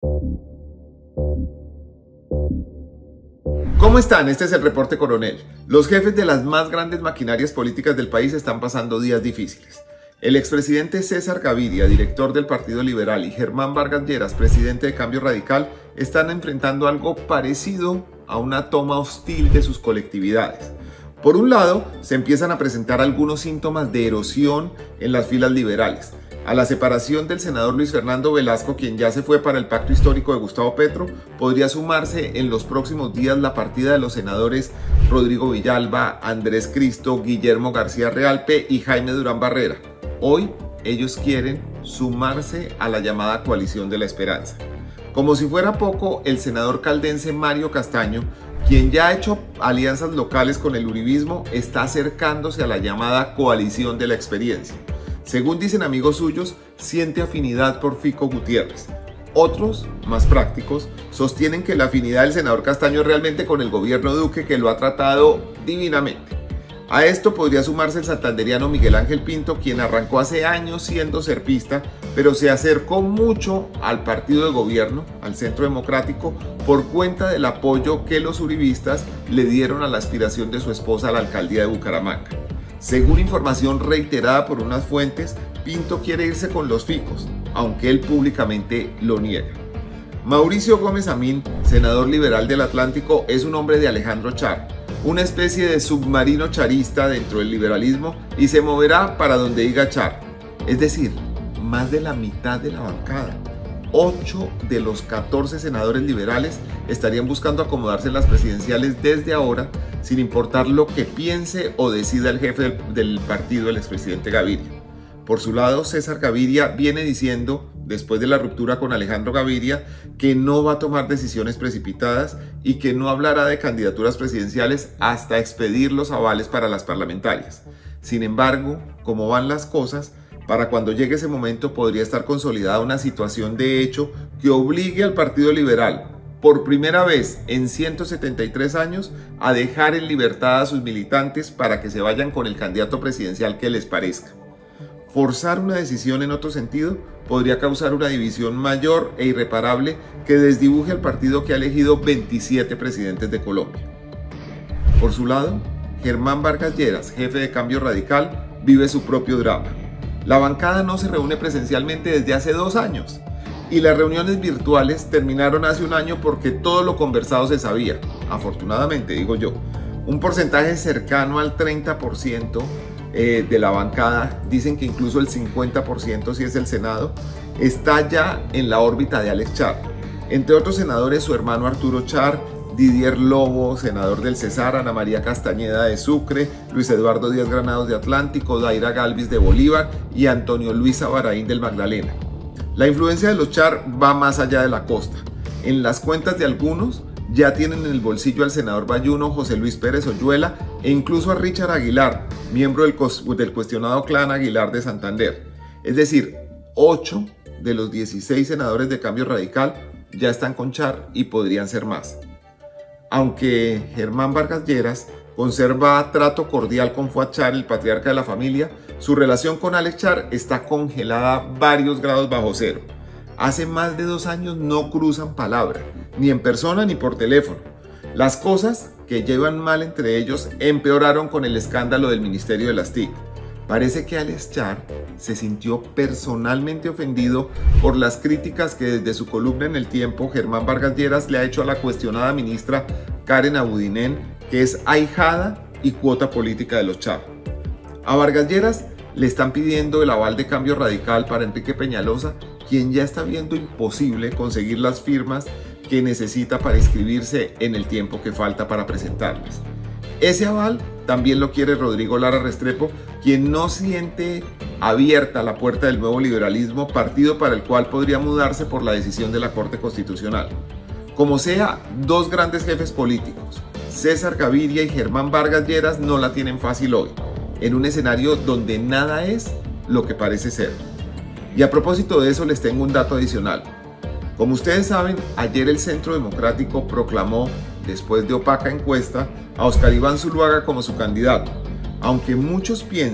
¿Cómo están? Este es el Reporte Coronel. Los jefes de las más grandes maquinarias políticas del país están pasando días difíciles. El expresidente César Gaviria, director del Partido Liberal, y Germán Vargas Lleras, presidente de Cambio Radical, están enfrentando algo parecido a una toma hostil de sus colectividades. Por un lado, se empiezan a presentar algunos síntomas de erosión en las filas liberales. A la separación del senador Luis Fernando Velasco, quien ya se fue para el pacto histórico de Gustavo Petro, podría sumarse en los próximos días la partida de los senadores Rodrigo Villalba, Andrés Cristo, Guillermo García Realpe y Jaime Durán Barrera. Hoy ellos quieren sumarse a la llamada coalición de la esperanza. Como si fuera poco, el senador caldense Mario Castaño, quien ya ha hecho alianzas locales con el uribismo, está acercándose a la llamada coalición de la experiencia. Según dicen amigos suyos, siente afinidad por Fico Gutiérrez. Otros, más prácticos, sostienen que la afinidad del senador Castaño es realmente con el gobierno Duque, que lo ha tratado divinamente. A esto podría sumarse el santanderiano Miguel Ángel Pinto, quien arrancó hace años siendo serpista, pero se acercó mucho al partido de gobierno, al Centro Democrático, por cuenta del apoyo que los uribistas le dieron a la aspiración de su esposa a la alcaldía de Bucaramanga. Según información reiterada por unas fuentes, Pinto quiere irse con los ficos, aunque él públicamente lo niega. Mauricio Gómez Amín, senador liberal del Atlántico, es un hombre de Alejandro Char, una especie de submarino charista dentro del liberalismo, y se moverá para donde diga Char, es decir, más de la mitad de la bancada. 8 de los 14 senadores liberales estarían buscando acomodarse en las presidenciales desde ahora, sin importar lo que piense o decida el jefe del partido, el expresidente Gaviria. Por su lado, César Gaviria viene diciendo, después de la ruptura con Alejandro Gaviria, que no va a tomar decisiones precipitadas y que no hablará de candidaturas presidenciales hasta expedir los avales para las parlamentarias. Sin embargo, como van las cosas, para cuando llegue ese momento podría estar consolidada una situación de hecho que obligue al Partido Liberal, por primera vez en 173 años, a dejar en libertad a sus militantes para que se vayan con el candidato presidencial que les parezca. Forzar una decisión en otro sentido podría causar una división mayor e irreparable que desdibuje al partido que ha elegido 27 presidentes de Colombia. Por su lado, Germán Vargas Lleras, jefe de Cambio Radical, vive su propio drama. La bancada no se reúne presencialmente desde hace 2 años y las reuniones virtuales terminaron hace un año porque todo lo conversado se sabía, afortunadamente digo yo. Un porcentaje cercano al 30% de la bancada, dicen que incluso el 50% si es el Senado, está ya en la órbita de Alex Char. Entre otros senadores, su hermano Arturo Char, Didier Lobo, senador del Cesar, Ana María Castañeda de Sucre, Luis Eduardo Díaz Granados de Atlántico, Daira Galvis de Bolívar y Antonio Luis Abaraín del Magdalena. La influencia de los Char va más allá de la costa. En las cuentas de algunos ya tienen en el bolsillo al senador bayuno José Luis Pérez Oyuela e incluso a Richard Aguilar, miembro del cuestionado clan Aguilar de Santander. Es decir, 8 de los 16 senadores de Cambio Radical ya están con Char y podrían ser más. Aunque Germán Vargas Lleras conserva trato cordial con Fuad Char, el patriarca de la familia, su relación con Alex Char está congelada varios grados bajo cero. Hace más de 2 años no cruzan palabra, ni en persona ni por teléfono. Las cosas que llevan mal entre ellos empeoraron con el escándalo del Ministerio de las TIC. Parece que Alex Char se sintió personalmente ofendido por las críticas que desde su columna en El Tiempo Germán Vargas Lleras le ha hecho a la cuestionada ministra Karen Abudinen, que es ahijada y cuota política de los Char. A Vargas Lleras le están pidiendo el aval de Cambio Radical para Enrique Peñalosa, quien ya está viendo imposible conseguir las firmas que necesita para inscribirse en el tiempo que falta para presentarlas. Ese aval también lo quiere Rodrigo Lara Restrepo, quien no siente abierta la puerta del nuevo liberalismo, partido para el cual podría mudarse por la decisión de la Corte Constitucional. Como sea, 2 grandes jefes políticos, César Gaviria y Germán Vargas Lleras, no la tienen fácil hoy, en un escenario donde nada es lo que parece ser. Y a propósito de eso les tengo un dato adicional. Como ustedes saben, ayer el Centro Democrático proclamó, después de opaca encuesta, a Óscar Iván Zuluaga como su candidato, aunque muchos piensen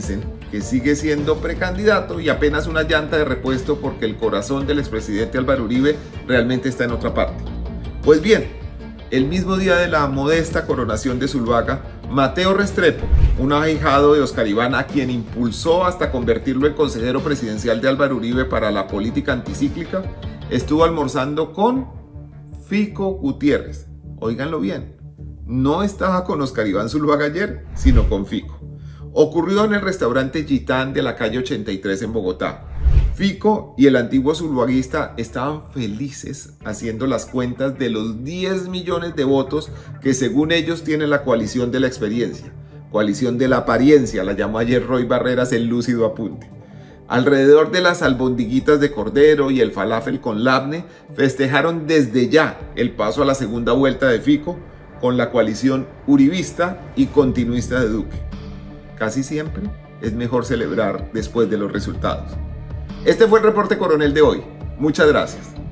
que sigue siendo precandidato y apenas una llanta de repuesto porque el corazón del expresidente Álvaro Uribe realmente está en otra parte. Pues bien, el mismo día de la modesta coronación de Zuluaga, Mateo Restrepo, un ahijado de Oscar Iván, a quien impulsó hasta convertirlo en consejero presidencial de Álvaro Uribe para la política anticíclica, estuvo almorzando con Fico Gutiérrez. Óiganlo bien, no estaba con Oscar Iván Zuluaga ayer, sino con Fico. Ocurrió en el restaurante Gitán de la calle 83 en Bogotá. Fico y el antiguo zuluaguista estaban felices haciendo las cuentas de los 10 millones de votos que según ellos tiene la coalición de la experiencia. Coalición de la apariencia, la llamó ayer Roy Barreras en lúcido apunte. Alrededor de las albondiguitas de cordero y el falafel con labne, festejaron desde ya el paso a la segunda vuelta de Fico con la coalición uribista y continuista de Duque. Casi siempre es mejor celebrar después de los resultados. Este fue el Reporte Coronel de hoy. Muchas gracias.